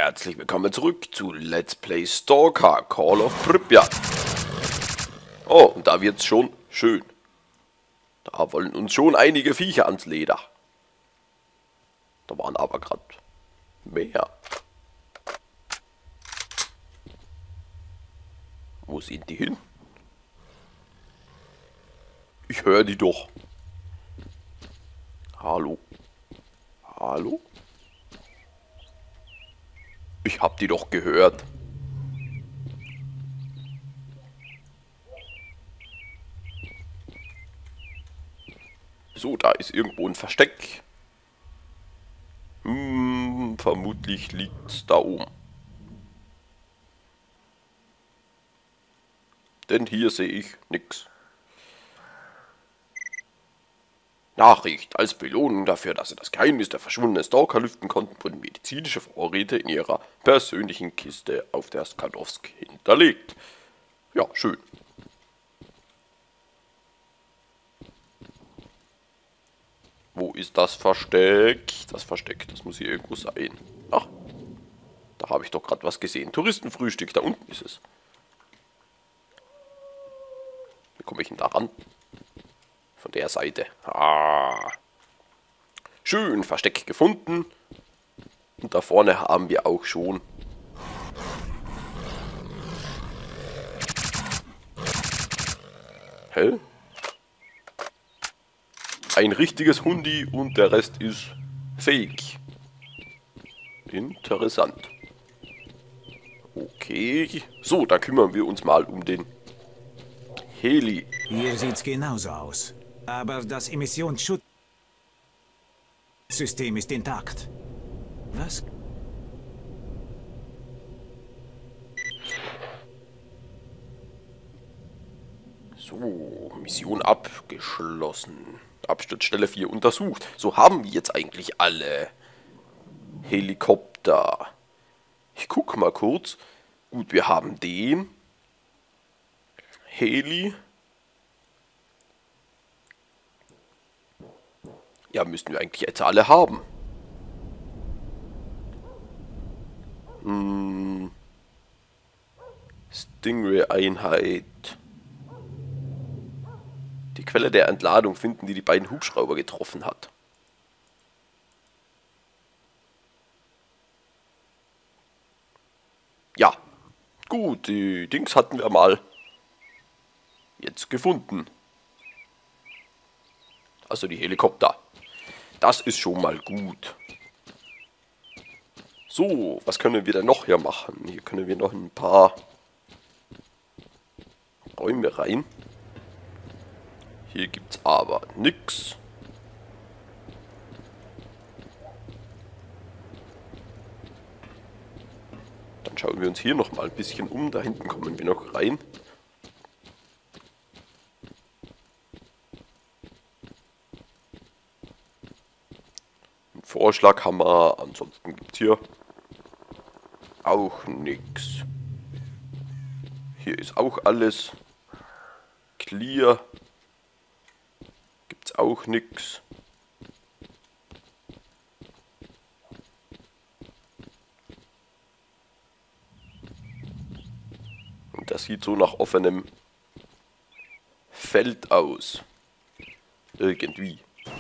Herzlich willkommen zurück zu Let's Play Stalker Call of Pripyat. Oh, und da wird's schon schön. Da wollen uns schon einige Viecher ans Leder. Da waren aber gerade mehr. Wo sind die hin? Ich höre die doch. Hallo? Hallo? Ich hab die doch gehört. So, da ist irgendwo ein Versteck. Vermutlich liegt's da oben. Denn hier sehe ich nix. Nachricht: Als Belohnung dafür, dass sie das Geheimnis der verschwundenen Stalker lüften konnten, wurden medizinische Vorräte in ihrer persönlichen Kiste auf der Skadowsk hinterlegt. Ja, schön. Wo ist das Versteck? Das Versteck, das muss hier irgendwo sein. Ach, da habe ich doch gerade was gesehen. Touristenfrühstück, da unten ist es. Wie komme ich denn da ran? Von der Seite. Ah. Schön, Versteck gefunden. Und da vorne haben wir auch schon hä? Ein richtiges Hundi und der Rest ist fake. Interessant. Okay. So, dann kümmern wir uns mal um den Heli. Hier sieht's genauso aus. Aber das Emissionsschutzsystem ist intakt. Was? So, Mission abgeschlossen. Absturzstelle 4 untersucht. So, haben wir jetzt eigentlich alle Helikopter. Ich guck mal kurz. Gut, wir haben den Heli. Ja, müssten wir eigentlich jetzt alle haben. Stingray-Einheit. Die Quelle der Entladung finden, die beiden Hubschrauber getroffen hat. Ja, gut, die Dings hatten wir mal jetzt gefunden. Also die Helikopter. Das ist schon mal gut. So, was können wir denn noch hier machen? Hier können wir noch ein paar Räume rein. Hier gibt's aber nix. Dann schauen wir uns hier noch mal ein bisschen um. Da hinten kommen wir noch rein. Ein Vorschlaghammer. Ansonsten gibt's hier auch nix. Hier ist auch alles clear. Gibt's auch nix. Und das sieht so nach offenem Feld aus. Irgendwie.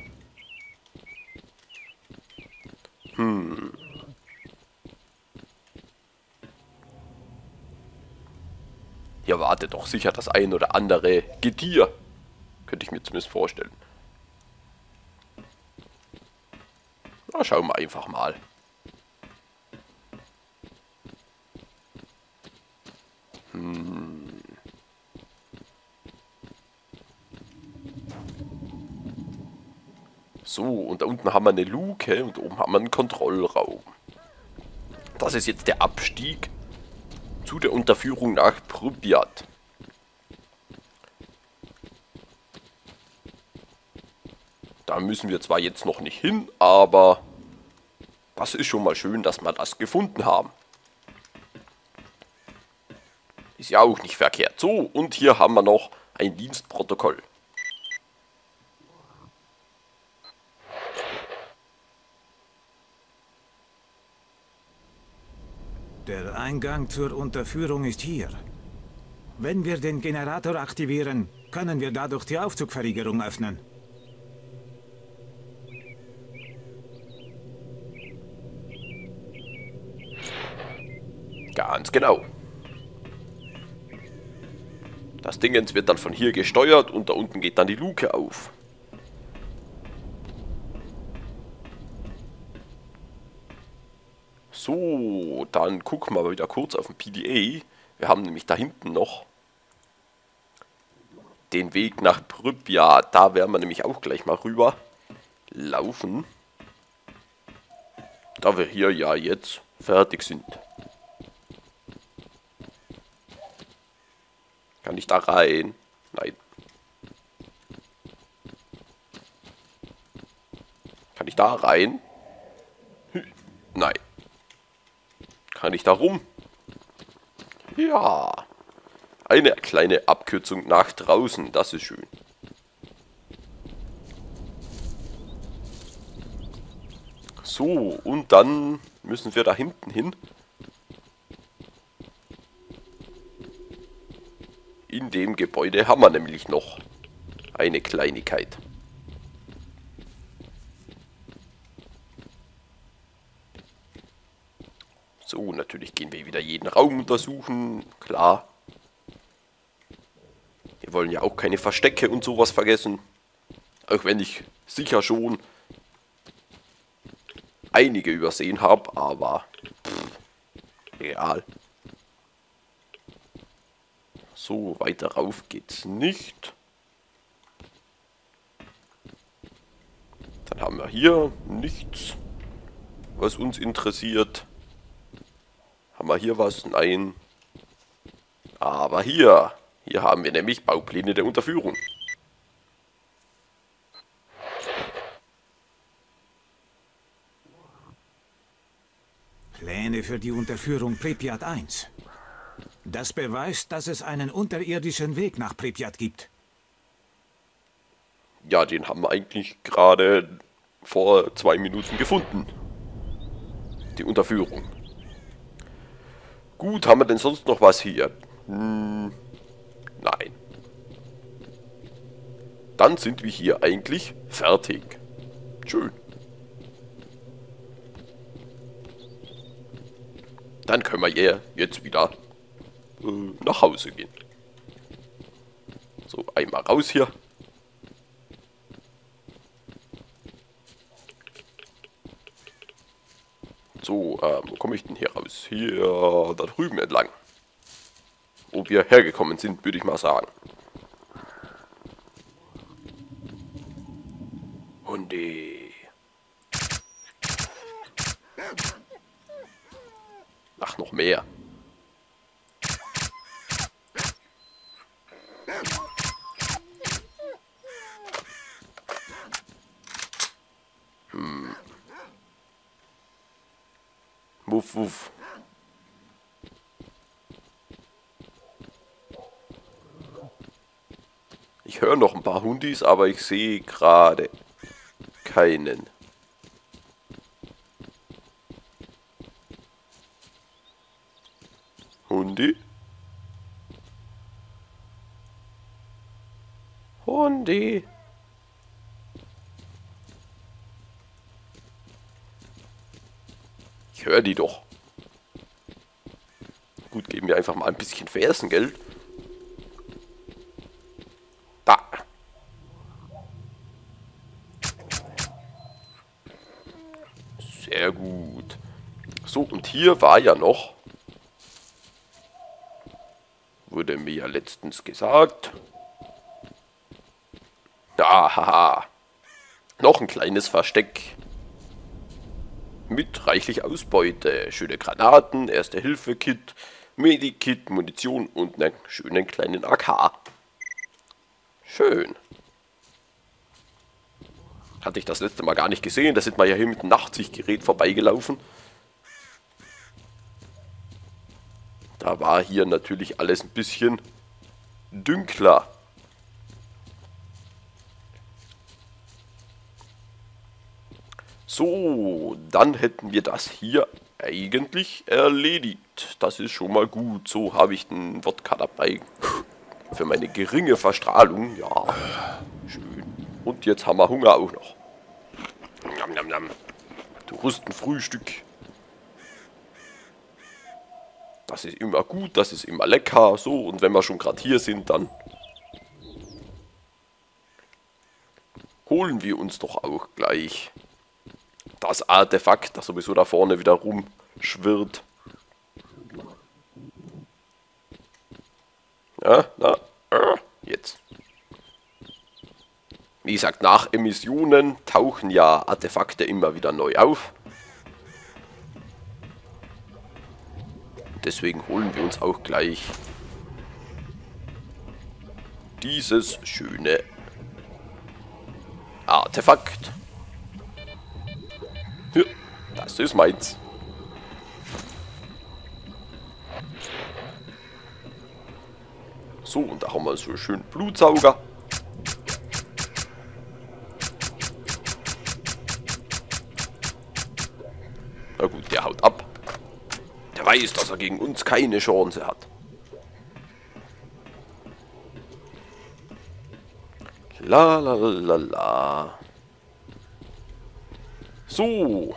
Hier wartet doch sicher das ein oder andere Getier. Könnte ich mir zumindest vorstellen. Na, schauen wir einfach mal. So, und da unten haben wir eine Luke und oben haben wir einen Kontrollraum. Das ist jetzt der Abstieg zu der Unterführung nach Pripyat. Da müssen wir zwar jetzt noch nicht hin, aber das ist schon mal schön, dass wir das gefunden haben. Ist ja auch nicht verkehrt. So, und hier haben wir noch ein Dienstprotokoll. Der Eingang zur Unterführung ist hier. Wenn wir den Generator aktivieren, können wir dadurch die Aufzugverriegelung öffnen. Ganz genau. Das Dingens wird dann von hier gesteuert und da unten geht dann die Luke auf. So, dann gucken wir mal wieder kurz auf den PDA. Wir haben nämlich da hinten noch den Weg nach Pripyat. Da werden wir nämlich auch gleich mal rüber laufen. Da wir hier ja jetzt fertig sind. Kann ich da rein? Nein. Kann ich da rein? Nein. Kann ich da rum? Ja. Eine kleine Abkürzung nach draußen. Das ist schön. So, und dann müssen wir da hinten hin. In dem Gebäude haben wir nämlich noch eine Kleinigkeit. So, natürlich gehen wir wieder jeden Raum untersuchen, klar. Wir wollen ja auch keine Verstecke und sowas vergessen. Auch wenn ich sicher schon einige übersehen habe, aber egal. So, weiter rauf geht's nicht. Dann haben wir hier nichts, was uns interessiert. Haben wir hier was? Nein. Aber hier haben wir nämlich Baupläne der Unterführung. Pläne für die Unterführung Pripyat 1. Das beweist, dass es einen unterirdischen Weg nach Pripyat gibt. Ja, den haben wir eigentlich gerade vor 2 Minuten gefunden. Die Unterführung. Gut, haben wir denn sonst noch was hier? Nein. Dann sind wir hier eigentlich fertig. Schön. Dann können wir ja jetzt wieder nach Hause gehen. So, einmal raus hier. So, wo komme ich denn hier raus? Hier, da drüben entlang. Wo wir hergekommen sind, würde ich mal sagen. Hunde. Ach, noch mehr. Wuff, wuff. Ich höre noch ein paar Hundis, aber ich sehe gerade keinen. Hundi? Hundi? Ich höre die doch. Gut, geben wir einfach mal ein bisschen Fersengeld. Da. Sehr gut. So, und hier war ja noch, wurde mir ja letztens gesagt. Da, haha. Noch ein kleines Versteck. Mit reichlich Ausbeute. Schöne Granaten, Erste-Hilfe-Kit, Medikit, Munition und einen schönen kleinen AK. Schön. Hatte ich das letzte Mal gar nicht gesehen. Da sind wir ja hier mit dem Nachtsichtgerät vorbeigelaufen. Da war hier natürlich alles ein bisschen dünkler. So, dann hätten wir das hier eigentlich erledigt. Das ist schon mal gut. So habe ich den Wodka dabei. Für meine geringe Verstrahlung. Ja, schön. Und jetzt haben wir Hunger auch noch. Nam, nam, nam. Du Rustenfrühstück. Das ist immer gut, das ist immer lecker. So, und wenn wir schon gerade hier sind, dann holen wir uns doch auch gleich das Artefakt, das sowieso da vorne wieder rumschwirrt. Ja, na, jetzt. Wie gesagt, nach Emissionen tauchen ja Artefakte immer wieder neu auf. Deswegen holen wir uns auch gleich dieses schöne Artefakt. Ja, das ist meins. So, und da haben wir so einen schönen Blutsauger. Na gut, der haut ab. Der weiß, dass er gegen uns keine Chance hat. La la la la. So.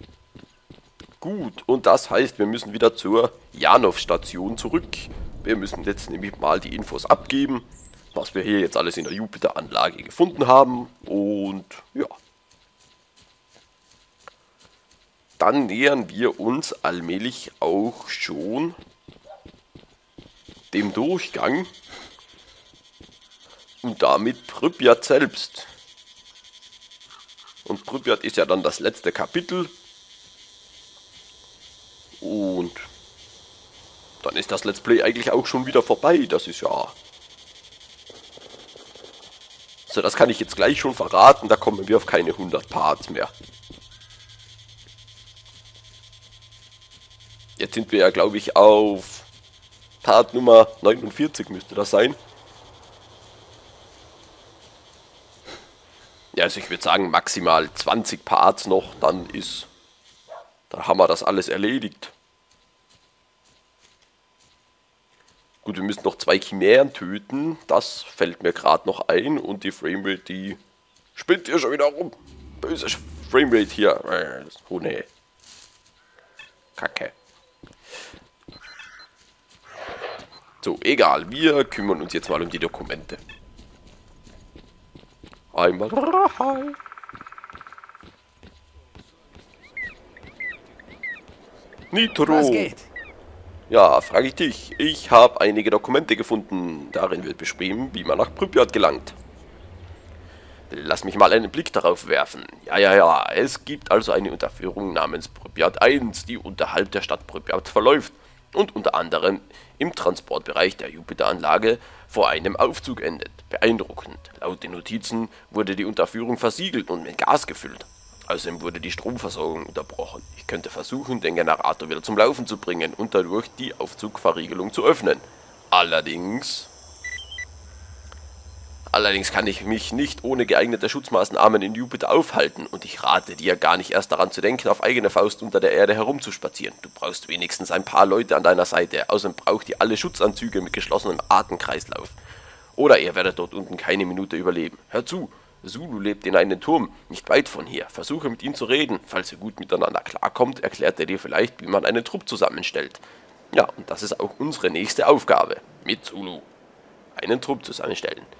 Gut, und das heißt, wir müssen wieder zur Janov-Station zurück. Wir müssen jetzt nämlich mal die Infos abgeben, was wir hier jetzt alles in der Jupiter-Anlage gefunden haben. Und ja. Dann nähern wir uns allmählich auch schon dem Durchgang und damit Pripyat selbst. Und Pripyat ist ja dann das letzte Kapitel. Und dann ist das Let's Play eigentlich auch schon wieder vorbei. Das ist ja... So, das kann ich jetzt gleich schon verraten. Da kommen wir auf keine 100 Parts mehr. Jetzt sind wir ja, glaube ich, auf Part Nummer 49 müsste das sein. Ja, also ich würde sagen maximal 20 Parts noch, dann haben wir das alles erledigt. Gut, wir müssen noch 2 Chimären töten, das fällt mir gerade noch ein und die Framerate, die spinnt hier schon wieder rum. Böse Framerate hier. Oh ne. Kacke. So, egal, wir kümmern uns jetzt mal um die Dokumente. Einmal rein. Nitro. Was geht? Ja, frage ich dich. Ich habe einige Dokumente gefunden. Darin wird beschrieben, wie man nach Pripyat gelangt. Lass mich mal einen Blick darauf werfen. Ja. Es gibt also eine Unterführung namens Pripyat 1, die unterhalb der Stadt Pripyat verläuft und unter anderem im Transportbereich der Jupiter-Anlage vor einem Aufzug endet. Beeindruckend. Laut den Notizen wurde die Unterführung versiegelt und mit Gas gefüllt. Außerdem wurde die Stromversorgung unterbrochen. Ich könnte versuchen, den Generator wieder zum Laufen zu bringen und dadurch die Aufzugverriegelung zu öffnen. Allerdings kann ich mich nicht ohne geeignete Schutzmaßnahmen in Jupiter aufhalten und ich rate dir gar nicht erst daran zu denken, auf eigene Faust unter der Erde herumzuspazieren. Du brauchst wenigstens ein paar Leute an deiner Seite, außerdem braucht ihr alle Schutzanzüge mit geschlossenem Atemkreislauf. Oder ihr werdet dort unten keine Minute überleben. Hör zu, Zulu lebt in einem Turm, nicht weit von hier. Versuche mit ihm zu reden. Falls ihr gut miteinander klarkommt, erklärt er dir vielleicht, wie man einen Trupp zusammenstellt. Ja, und das ist auch unsere nächste Aufgabe. Mit Zulu. Einen Trupp zusammenstellen.